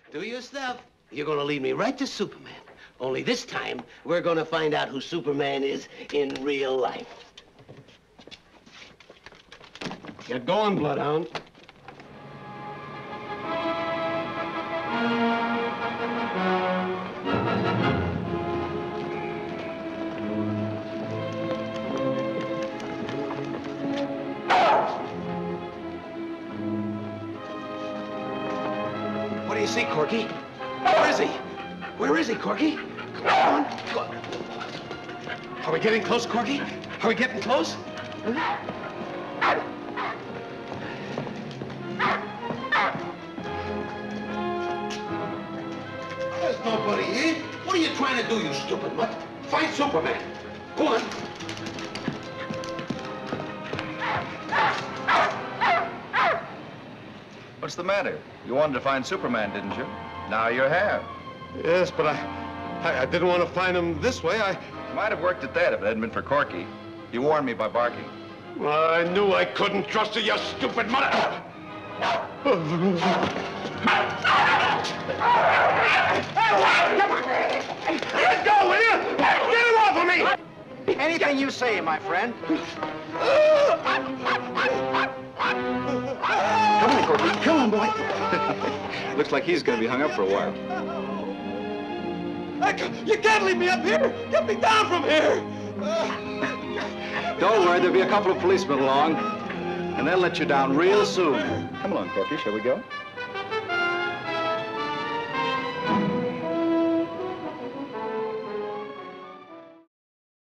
Do your stuff. You're gonna lead me right to Superman. Only this time, we're gonna find out who Superman is in real life. Get going, Bloodhound. What do you see, Corky? Where is he? Where is he, Corky? Come on. Are we getting close, Corky? Are we getting close? There's nobody here. What are you trying to do, you stupid mutt? Find Superman. Go on. What's the matter? You wanted to find Superman, didn't you? Now you have. Yes, but I didn't want to find him this way. Might have worked at that if it hadn't been for Corky. He warned me by barking. Well, I knew I couldn't trust you, you stupid mother. Let go, will you? Get him off of me! Anything you say, my friend. Come on, Corky. Come on, boy. Looks like he's going to be hung up for a while. You can't leave me up here! Get me down from here! Don't worry, there'll be a couple of policemen along, and they'll let you down real soon. Come along, Corky. Shall we go?